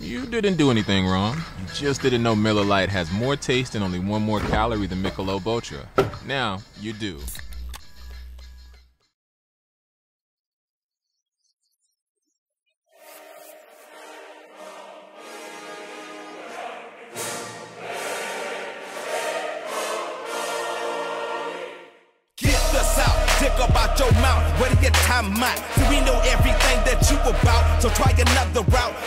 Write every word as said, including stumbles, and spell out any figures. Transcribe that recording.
You didn't do anything wrong. You just didn't know Miller Lite has more taste and only one more calorie than Michelob Ultra. Now, you do. Dick up out your mouth, where to get time out? So we know everything that you about, so try another route.